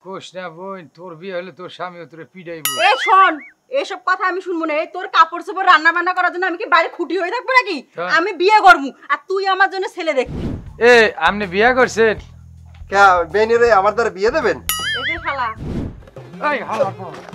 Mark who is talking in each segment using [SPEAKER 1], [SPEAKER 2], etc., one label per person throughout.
[SPEAKER 1] কোষ না বোন, তোর বিয়ে হলে তোর স্বামীও তোরে পিটাইবো।
[SPEAKER 2] এ শোন, এসব কথা আমি শুনবো না। এই তোর কাপড় চোপড় রান্না বান্না করার জন্য আমি কি বাইরে খুঁটি হয়ে থাকবো নাকি? আমি বিয়ে করবো আর তুই আমার জন্য ছেলে দেখবি।
[SPEAKER 1] এ আপনি বিয়ে করছেন?
[SPEAKER 3] কে বেনিরে আমার দ্বারা বিয়ে দেবেন?
[SPEAKER 2] এই যে শালা
[SPEAKER 1] এই হালা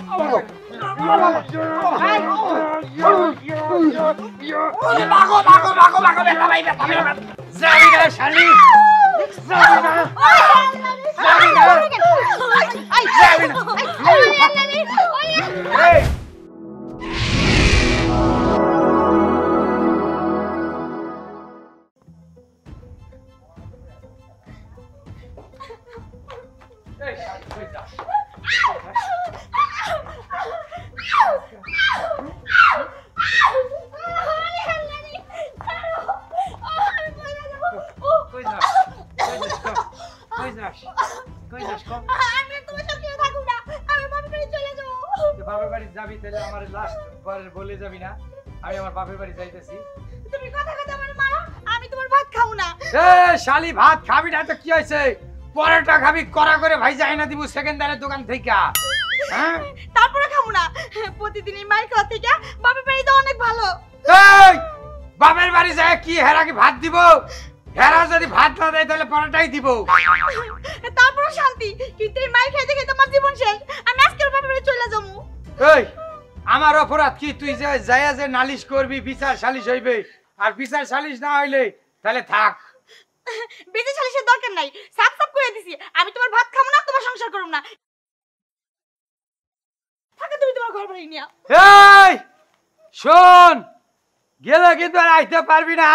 [SPEAKER 1] বাপের বাড়ি যাবি তাহলে আমার লাস্ট বারের বলে যাবি না আমি আমার বাপের বাড়ি যাইতেছি।
[SPEAKER 2] তুমি কথা কথা আমার মারা, আমি তোমার ভাত খাবো না।
[SPEAKER 1] এ শালি ভাত খাবি না তো কি হইছে? পরোটা খাবি করা করে ভাই যাই না দিব সেকেন্ডারের দোকান থেকে। হ্যাঁ
[SPEAKER 2] তারপরে খাবো না। প্রতিদিন এই মাইর খাওয়া থেকে বাপের বাড়ি তো অনেক ভালো।
[SPEAKER 1] এই বাপের বাড়ি যায় কি হেরা কি ভাত দিব? হেরা যদি ভাত না দেয় তাহলে পরোটাই দিব।
[SPEAKER 2] তারপরে শান্তি, কিন্তু এই মাইর খাইতে খেতে আমার জীবন শেষ। আমি আজকের বাপের বাড়ি চলে যাবো।
[SPEAKER 1] এই আমার অপরাধ কি? তুই যে যাইয়া যে নালিশ করবি বিচার সালিশ হইবে, আর বিচার সালিশ না হইলে তাহলে থাক।
[SPEAKER 2] বেঁচে সালিশের দরকার নাই, সাফ সাফ করে দিছি আমি তোমার ভাত খাবো না, তোমার সংসার করব না। থাকে তুমি তোমার ঘর বাড়ি নিয়া।
[SPEAKER 1] এই শোন, গেলে কিন্তু আর আইতে পারবি না।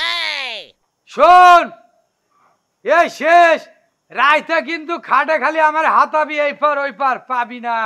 [SPEAKER 1] শোন, এই শেষ রাইতে কিন্তু খাটে খালি আমার হাতাবি এই পার ওই পার, পাবি না।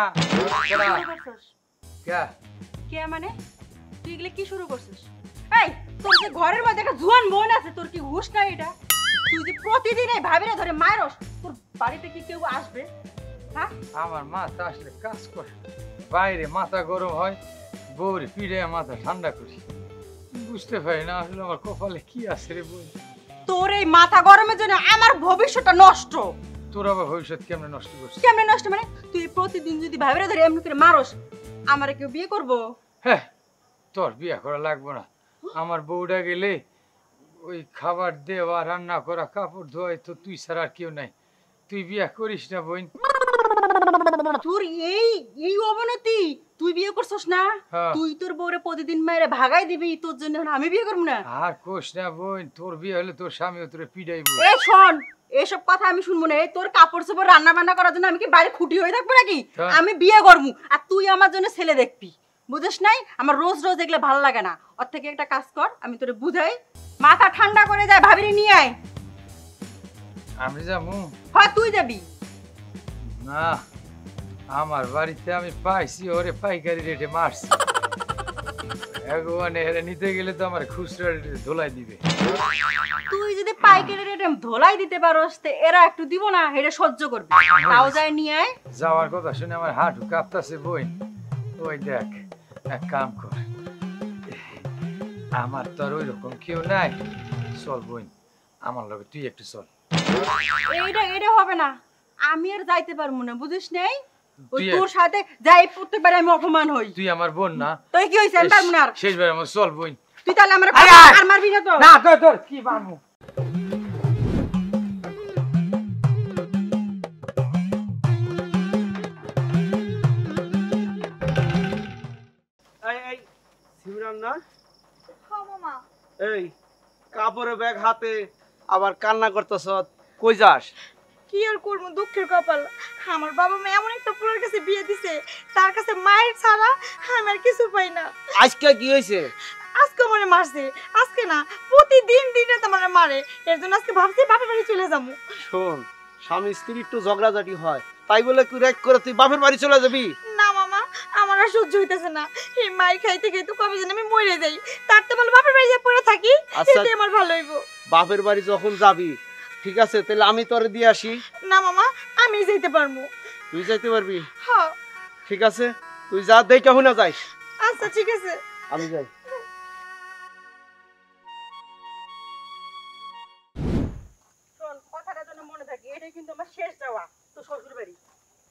[SPEAKER 2] কে মানে? তুই এগুলো কি শুরু করছিস? এই তোর যে ঘরের মধ্যে একটা জুয়ান বোন আছে, তোর কি হুঁশ নাই এটা? তুই যে প্রতিদিন এই ভাবিরা ধরে মারস, তোর বাড়িতে কি কেউ আসবে? হ্যাঁ
[SPEAKER 1] আমার মাথা আসলে কাজ করে, বাইরে মাথা গরম হয়, বউরে পিড়ে মাথা ঠান্ডা করি। বুঝতে পারি না আসলে আমার কপালে কি আছে রে বই।
[SPEAKER 2] তোর এই মাথা গরমের জন্য আমার ভবিষ্যৎটা নষ্ট।
[SPEAKER 1] তোর আবার ভবিষ্যৎ কেমনে নষ্ট করছিস?
[SPEAKER 2] কেমনে নষ্ট মানে? তুই প্রতিদিন যদি ভাবিরা ধরে এমনি করে মারস, আমারে কেউ বিয়ে করবো?
[SPEAKER 1] হ্যাঁ, তোর বিয়ে করা লাগবে না। আমার বউটা গেলে ওই খাবার দেওয়া, রান্না করা, কাপড় ধোয়া, তো তুই ছাড়া আর কেউ নাই। তুই বিয়ে করিস না বোন।
[SPEAKER 2] তোর এই এই অবনতি, তুই বিয়ে করছস না?
[SPEAKER 1] হ্যাঁ।
[SPEAKER 2] তুই তোর বউরে প্রতিদিন মায়েরে ভাগাই দিবি, তোর জন্য এখন আমি বিয়ে করব না?
[SPEAKER 1] আর কোষ না বোন, তোর বিয়ে হলে তোর স্বামীও তোরে পিটাইবো।
[SPEAKER 2] এই শোন, এসব কথা আমি শুনবো না। এই তোর কাপড় চোপড় রান্না বান্না করার জন্য আমি কি বাইরে খুঁটি হয়ে থাকবো নাকি?
[SPEAKER 1] হ্যাঁ।
[SPEAKER 2] আমি বিয়ে করবো আর তুই আমার জন্য ছেলে দেখবি। বুঝিস নাই? আমার রোজ রোজ এগুলো ভালো লাগে না। ওর থেকে একটা কাজ কর, আমি তোরে বুঝাই, মাথা ঠান্ডা করে যায়, ভাবিরে নিয়ে আয়।
[SPEAKER 1] আমি যাবো?
[SPEAKER 2] হয় তুই যাবি।
[SPEAKER 1] না, আমার বাড়িতে আমি পাইছি ওরে পাইকারি রেটে মারছি। ভগবান এরে নিতে গেলে তো আমার খুচরা রেটে ধোলাই দিবে।
[SPEAKER 2] তুই যদি পাইকারি রেটে ধোলাই দিতে পারোস তে এরা একটু দিব না, এটা সহ্য করবি। তাও যায় নিয়ে আয়।
[SPEAKER 1] যাওয়ার কথা শুনে আমার হাঁটু কাঁপতাছে বোন। ওই দেখ, এক কাম কর, আমার তো আর ওই রকম কেউ নাই। চল বোন, আমার লগে তুই একটু চল।
[SPEAKER 2] এইটা হবে না, আমি আর যাইতে পারবো না। বুঝিস নাই? ওই
[SPEAKER 1] তুই-
[SPEAKER 2] তোর সাথে যাই প্রত্যেকবার আমি অপমান হই।
[SPEAKER 1] তুই আমার বোন না?
[SPEAKER 2] তুই কি হইছে? আমি পারবো না আর।
[SPEAKER 1] শেষবার আমার চল বোন।
[SPEAKER 2] তুই তাহলে আমার
[SPEAKER 1] আয়, আয়।
[SPEAKER 2] আর মারবি না তো?
[SPEAKER 1] না তোর তোর কি বানু।
[SPEAKER 4] এই শিবরাম না?
[SPEAKER 2] হ্যাঁ মামা।
[SPEAKER 4] এই কাপড়ের ব্যাগ হাতে আবার কান্না করতেছ, কই যাস?
[SPEAKER 2] কি আর করবো, দুঃখের কপাল। আমার বাবা মা এমন একটা পুরোর কাছে বিয়ে দিছে, তার কাছে মায়ের ছাড়া আমি আর কিছু পাই না।
[SPEAKER 4] আজকে কি হয়েছে?
[SPEAKER 2] আজকে আমারে মারছে। আজকে না, প্রতিদিন দিনে তো আমারে মারে। এর জন্য আজকে ভাবছি বাপের বাড়ি চলে যাবো।
[SPEAKER 4] শোন, স্বামী স্ত্রী একটু ঝগড়াঝাটি হয়, তাই বলে তুই রেক করে তুই বাপের বাড়ি চলে যাবি?
[SPEAKER 2] না মামা, আমার আর সহ্য হইতেছে না। এই মাই খাইতে খাইতে কবে যেন আমি মরে যাই। তার তো বলে বাপের বাড়ি যা পড়ে থাকি,
[SPEAKER 4] আচ্ছা।
[SPEAKER 2] এতে আমার ভালো হইব।
[SPEAKER 4] বাপের বাড়ি যখন যাবি, ঠিক আছে, তাহলে আমি তোরে দিয়ে আসি।
[SPEAKER 2] না মামা, আমি যাইতে পারবো।
[SPEAKER 4] তুই যাইতে পারবি?
[SPEAKER 2] হ্যাঁ।
[SPEAKER 4] ঠিক আছে, তুই যা, দেখে হুনা যাইস।
[SPEAKER 2] আচ্ছা ঠিক আছে।
[SPEAKER 4] আমি যাই।
[SPEAKER 2] শোন, কথাটা যেন মনে থাকে, এটাই কিন্তু আমার শেষ যাওয়া তো শ্বশুর বাড়ি।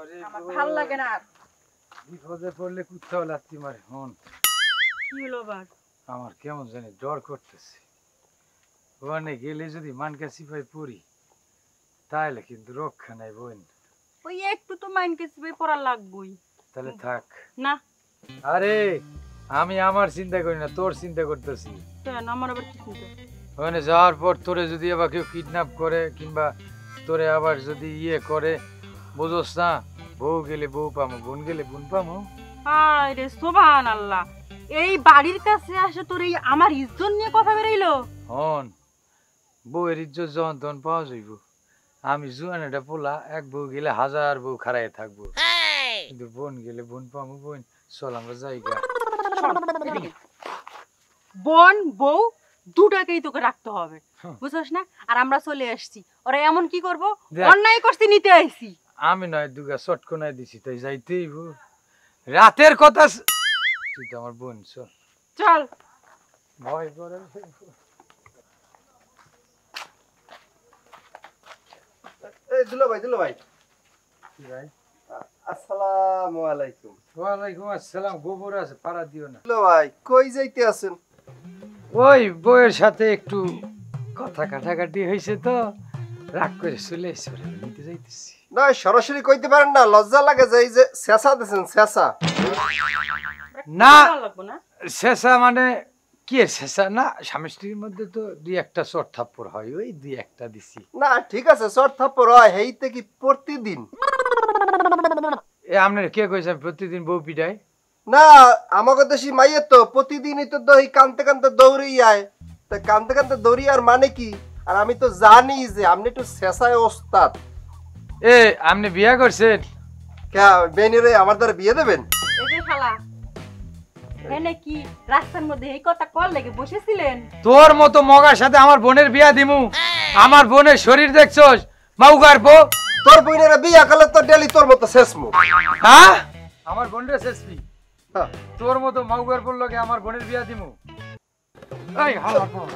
[SPEAKER 2] আমার ভাল লাগে না আর।
[SPEAKER 1] বিপদে পড়লে কোথাও লাত্তি মারে। হন
[SPEAKER 2] কি হলো আবার?
[SPEAKER 1] আমার কেমন জানি ডর করতেছে। ওখানে গেলে যদি মানকা সিপাই পড়ি তাহলে কিন্তু রক্ষা নাই বোন।
[SPEAKER 2] ওই একটু তো মাইন্ড কেসে পড়া লাগবই।
[SPEAKER 1] তাহলে থাক।
[SPEAKER 2] না
[SPEAKER 1] আরে আমি আমার চিন্তা করি না, তোর চিন্তা করতেছি।
[SPEAKER 2] কেন আমার আবার কি চিন্তা?
[SPEAKER 1] ওখানে যাওয়ার পর তোরে যদি আবার কেউ কিডন্যাপ করে কিংবা তোরে আবার যদি করে, বুঝোস না, বউ গেলে বউ পামো, বোন গেলে বোন পামো।
[SPEAKER 2] হায় রে সুবহানাল্লাহ, এই বাড়ির কাছে আসে তোর এই আমার ইজ্জত নিয়ে কথা বেরাইলো।
[SPEAKER 1] হন বউয়ের ইজ্জত যখন তখন পাওয়া যাইব। আমি জুয়ান এটা পোলা, এক বউ গেলে হাজার বউ খাড়াই থাকবো, কিন্তু বোন গেলে বোন পামো। বোন চল আমরা জায়গা।
[SPEAKER 2] বোন বউ দুটাকেই তোকে রাখতে হবে,
[SPEAKER 1] হ্যাঁ।
[SPEAKER 2] বুঝছস না? আর আমরা চলে আসছি, ওরা এমন কি করব?
[SPEAKER 1] দেখ।
[SPEAKER 2] অন্যায় করছি, নিতে আইছি।
[SPEAKER 1] আমি নয় দুগা চটকনায় দিছি তাই যাইতেই রাতের কথা। তুই তো আমার বোন, চল।
[SPEAKER 2] চল।
[SPEAKER 1] ভয় করে
[SPEAKER 3] এই দুলো ভাই
[SPEAKER 1] কি ভাই?
[SPEAKER 3] আসসালামু আলাইকুম।
[SPEAKER 1] ওয়ালাইকুম আসসালাম। গোবর আছে, পাড়া দিও না।
[SPEAKER 3] দুলো ভাই কই যাইতে আছেন?
[SPEAKER 1] ওই বউয়ের সাথে একটু কথা কাটাকাটি হয়েছে তো রাগ করে চলে এসে নিতে যাইতেছি।
[SPEAKER 3] না সরাসরি কইতে পারেন না, লজ্জা লাগে যে এই যে শেষা দিছেন শেষা।
[SPEAKER 1] না
[SPEAKER 2] ভালো লাগবো না?
[SPEAKER 1] শেষা মানে কি এর শেষা না, স্বামী স্ত্রীর মধ্যে তো দুই একটা চট থাপ্পড় হয়, ওই দুই একটা দিছি।
[SPEAKER 3] না ঠিক আছে চট থাপ্পড় হয়, হেইতে কি প্রতিদিন?
[SPEAKER 1] এ আপনার কে কইছে আমি প্রতিদিন বউ পিটাই?
[SPEAKER 3] না আমাকে দেশি মাইয়ের তো প্রতিদিনই তো দই কানতে কানতে দৌড়েই আয়, তা কানতে কানতে দৌড়ি আর মানে কি? আর আমি তো জানি যে আপনি একটু শেষায় ওস্তাদ।
[SPEAKER 1] এ আপনি বিয়া করছেন?
[SPEAKER 3] কে বেনিরে আমার দ্বারা বিয়ে দেবেন?
[SPEAKER 2] এই যে শালা, এনে কি রাস্তার মধ্যে এই কথা কল লেগে বসেছিলেন?
[SPEAKER 1] তোর মতো মগার সাথে আমার বোনের বিয়া দিমু? আমার বোনের শরীর দেখছস? মাউগার বউ।
[SPEAKER 3] তোর বোনের বিয়ে করলে তো ডেলি তোর মতো শেষ মুখ।
[SPEAKER 1] হ্যাঁ আমার বোনের শেষবি? তোর মতো মাউগার বললো কি আমার বোনের বিয়া দিমু? এই হালা বল।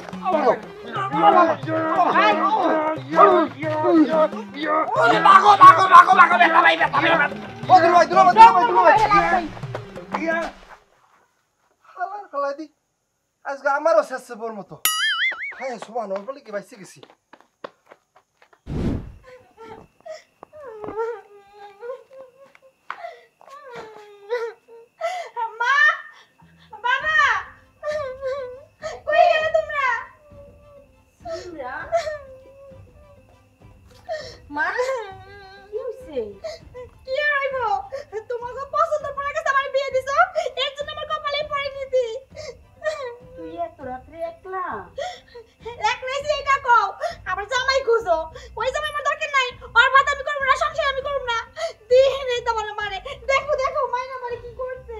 [SPEAKER 3] আজকে আমারও শেষ বোর মতো। হ্যাঁ সমান বলে কি বাইসে গেছি।
[SPEAKER 2] মা, বাবা, কই গেলে তোমরা? মা, কি হইছে? কি আর হইব? তোমাকে পছন্দ পড়ে গেছে, আমার বিয়ে দিছো, এর জন্য আমার কপালে পড়ে নিতি। তুই এত রাত্রে একলা? একলাই যে এটা কও, আমার জামাই খুঁজো। ওই জামাই আমার দরকার নাই, ওর ভাত আমি করব না, সংসার আমি করব না। দিনে তোমার মারে দেখো দেখো মাইনা মারে কি করছে।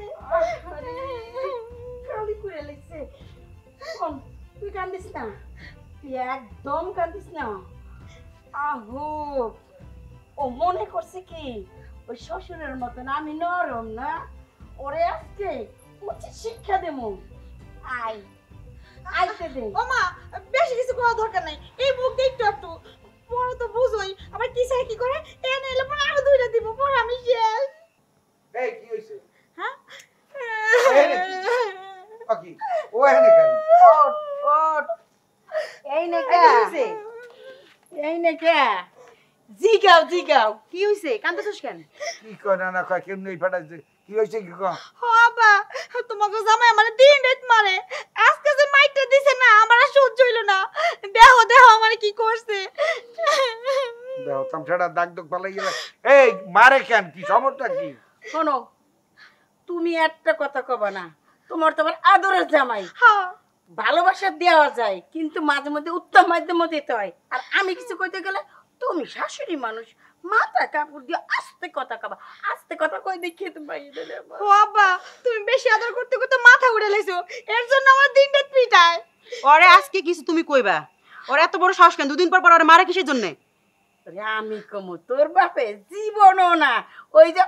[SPEAKER 2] কালি করে লাগছে। কোন তুই কান্দিস না, তুই একদম কান্দিস না। আহো, ও মনে করছে কি ওই শ্বশুরের মতন আমি নরম না? ওরে আজকে উচিত শিক্ষা দেবো। আই আইতে দে।
[SPEAKER 5] ও মা, বেশি কিছু করার দরকার নাই, এই মুখ দিয়ে একটু একটু পরে তো বুঝোই আবার কি চাই কি করে। এনে এলে পরে আরো দুইটা দিব, পরে আমি শেষ।
[SPEAKER 3] এই কি হইছে?
[SPEAKER 5] হ্যাঁ
[SPEAKER 3] কি ও এখানে কেন?
[SPEAKER 2] ওঠ ওঠ, এই নে কে হইছে? এই নে কে? জিগাও জিগাও, কি হইছে? কান্দছস কেন?
[SPEAKER 6] কি কয় না কয় কেমনি ফাটাইছে, কি হয়েছে কি কয়?
[SPEAKER 5] বাবা, তোমাকে জামাই আমার দিন রাত মারে। আজকে যে মাইকটা দিছে না, আমার আর সহ্য হইল না। দেহ দেহ আমার কি করছে।
[SPEAKER 6] দেখো তামছাড়া দাগ দাগ পালাই গেলে এই মারে কেন, কি সমস্যা কি?
[SPEAKER 2] শোনো, তুমি একটা কথা কবা না, তোমার তোমার আদরের জামাই।
[SPEAKER 5] হ্যাঁ
[SPEAKER 2] ভালোবাসা দেওয়া যায়, কিন্তু মাঝে মধ্যে উত্তম মাধ্যমে দিতে হয়। আর আমি কিছু কইতে গেলে তুমি শাশুড়ি মানুষ, মাথা কাপড় দিয়ে আস্তে কথা কবা। আস্তে কথা কই দেখিয়ে তুমি বাইরে দিলে আমার।
[SPEAKER 5] বাবা, তুমি বেশি আদর করতে করতে মাথা উড়ে লাইছো, এর জন্য আমার দিন রাত পিটায়।
[SPEAKER 7] ওরে আজকে কিছু তুমি কইবা? ওর এত বড় সাহস কেন? দুদিন পর পর ওরে মারে কিসের জন্য?
[SPEAKER 2] আমি কমু তোর বাপে জীবনও না। ওই যে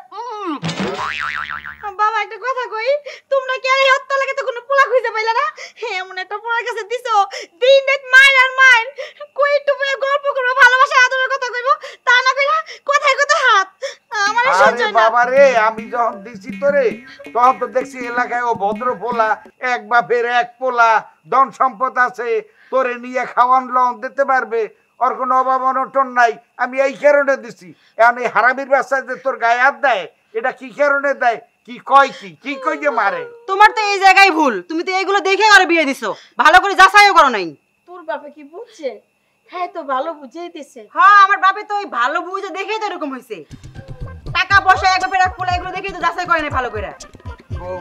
[SPEAKER 5] বাবা একটা কথা কই, তোমরা কি আর এই হত্যা লাগে তো কোনো পোলা খুঁজে পাইলা না? এমন একটা পোলার কাছে দিছো, দিন রাত মাইর আর মাইর। কই একটু গল্প করবো, ভালোবাসা আদরের কথা কইবো, তা না কইরা কথায় কথায় হাত। আমার সহ্য
[SPEAKER 6] আরে
[SPEAKER 5] হয় না।
[SPEAKER 6] বাবা রে, আমি যখন দিছি তোরে তখন তো দেখছি এলাকায় ও ভদ্র পোলা, এক বাপের এক পোলা, ধন সম্পদ আছে, তোরে নিয়ে খাওয়ান লন দিতে পারবে, ওর কোনো অভাব অনটন নাই। আমি এই কারণে দিছি। এখন এই হারামির বাচ্চা যে তোর গায়ে হাত দেয়, এটা কি কারণে দেয়, কি কয়, কি কই যে মারে?
[SPEAKER 7] তোমার তো এই জায়গায় ভুল, তুমি তো এইগুলো দেখে করে বিয়ে দিছো, ভালো করে যাচাইও করো নাই।
[SPEAKER 5] তোর বাপে কি বুঝছে? হ্যাঁ তো ভালো বুঝেই দিছে।
[SPEAKER 7] হ্যাঁ, আমার বাপে তো ওই ভালো বুঝে দেখেই তো এরকম হয়েছে। টাকা পয়সা এক বাপের এক পোলা, এগুলো দেখেই তো যাচাই করে নাই ভালো করে।
[SPEAKER 1] বউ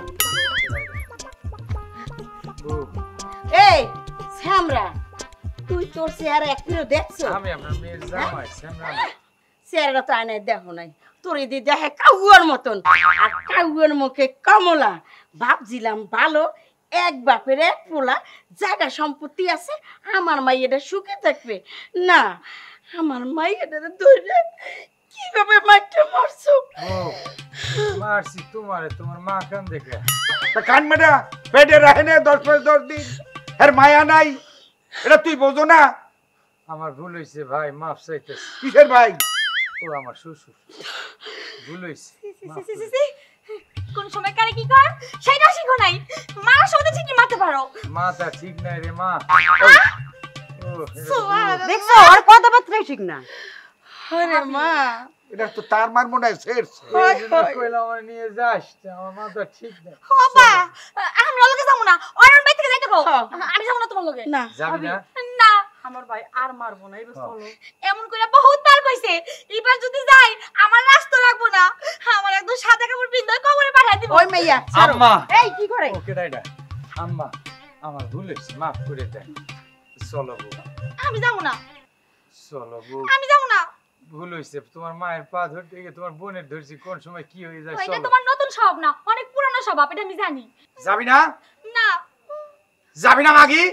[SPEAKER 1] বউ
[SPEAKER 5] এই শ্যামরা, তুই তোর চেহারা একদিনও দেখছো?
[SPEAKER 1] আমি আপনার মেয়ের জামাই শ্যামরা না।
[SPEAKER 5] চেহারাটা তো আয়নায় দেখো নাই। তোর এদি দেখে কাউয়ার মতন, আর কাউয়ার মুখে কমলা। ভাবছিলাম ভালো, এক বাপের এক পোলা, জায়গা সম্পত্তি আছে, আমার মাইয়াটা সুখে থাকবে। না, আমার মাইয়াটা ধরে কিভাবে মাইটা মারছো।
[SPEAKER 1] বউ মারছি তোমারে, তোমার মা কান দেখে।
[SPEAKER 6] তা কান মেটা পেটে রাখে না 10 দিন, এর মায়া নাই, এটা তুই বোঝো না?
[SPEAKER 1] আমার ভুল হয়েছে ভাই, মাফ চাইতেছি।
[SPEAKER 6] কিসের ভাই?
[SPEAKER 1] ও আমার শ্বশুর, ভুল হয়েছে। মাফ
[SPEAKER 5] সি, সি,
[SPEAKER 1] করে
[SPEAKER 5] সি, সি। কোন সময় কারে কি কর সেটা শিখো নাই। মারার সময় তো ঠিকই মারতে পারো।
[SPEAKER 1] মাথা ঠিক নাই রে মা। ও, এটা তো ভুল।
[SPEAKER 7] দেখছো, আর কথাবার্তাই ঠিক না।
[SPEAKER 5] আরে মা,
[SPEAKER 6] এটা তো তার মার মনে হয় শেষ।
[SPEAKER 1] এই জন্য কইলাম আমার নিয়ে যাস, আমার মাথা ঠিক নাই।
[SPEAKER 5] বাবা, আমি ওর লগে যাবো না। ওর বাড়ি থেকে যাইতে কও। আমি যাবো না তোমার লগে।
[SPEAKER 2] না
[SPEAKER 1] যাবি না?
[SPEAKER 5] না,
[SPEAKER 2] আমার ভাই আর মারবো না, এবার চলো।
[SPEAKER 5] এমন করে বহুত বার কইছে, এবার যদি যাই আমার রাস্তা রাখবো না। আমার একদম সাদা কাপড় পিন্দে কবরে পাঠাই দিব।
[SPEAKER 2] ওই মাইয়া ছাড়ো।
[SPEAKER 1] আম্মা,
[SPEAKER 7] এই কি করে?
[SPEAKER 1] ওকে ডাইডা। আম্মা, আমার ভুল হয়েছে, মাফ করে দেন। চলো বউ,
[SPEAKER 5] আমি যাবো না,
[SPEAKER 1] চলো বউ।
[SPEAKER 5] আমি যাবো না।
[SPEAKER 1] ভুল হয়েছে, তোমার মায়ের পা ধরতে গিয়ে তোমার বোনের ধরছি, কোন সময় কি হয়ে যায়।
[SPEAKER 5] এটা
[SPEAKER 1] চলো।
[SPEAKER 5] তোমার নতুন স্বভাব না, অনেক পুরানো স্বভাব, এটা আমি জানি।
[SPEAKER 6] যাবি না?
[SPEAKER 5] না,
[SPEAKER 6] যাবি না মাগি?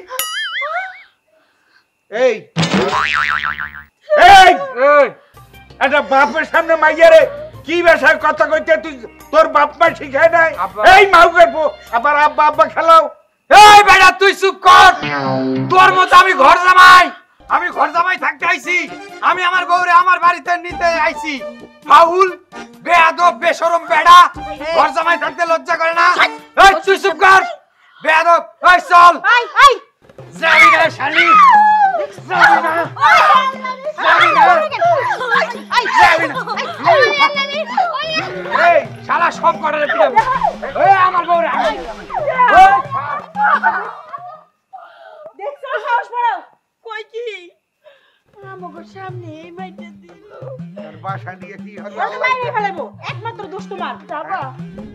[SPEAKER 6] এই এই
[SPEAKER 1] এই,
[SPEAKER 6] একটা বাপের সামনে মাইয়ারে কি ভাষায় কথা কইতে তুই, তোর বাপ মা শিখায় নাই?
[SPEAKER 1] আব্বা।
[SPEAKER 6] এই মাউকে আবার আব্বা আব্বা খেলাও।
[SPEAKER 1] এই বেটা তুই চুপ কর। তোর মতো আমি ঘর জামাই, আমি ঘর জামাই থাকতে আইছি। আমি আমার বউরে আমার বাড়িতে নিতে আইছি। ফাউল, বেয়াদব, বেশরম বেড়া, ঘর জামাই থাকতে লজ্জা করে না? এই তুই চুপ কর, বেয়াদব। এই চল,
[SPEAKER 5] আই আই
[SPEAKER 1] যাবি না শালি, যাবি না, যাবি না, যাবি না। এই শালা সব করার পিটাবো। এই আমার বউরে আমি
[SPEAKER 5] দেখছো সাহস বড় কই কি আমাগো সামনে এই মাইটা দিল।
[SPEAKER 6] তার বাসা নিয়ে কি হবে?
[SPEAKER 2] ওরা তো বাইরে ফেলাবো, একমাত্র দোষ তোমার।
[SPEAKER 5] বাবা